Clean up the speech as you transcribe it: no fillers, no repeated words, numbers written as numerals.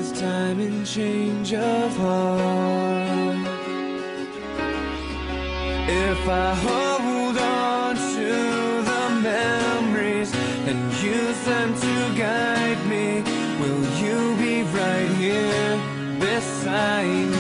this time and change of heart. If I hold on to the memories and use them to guide me, will you be right here beside me?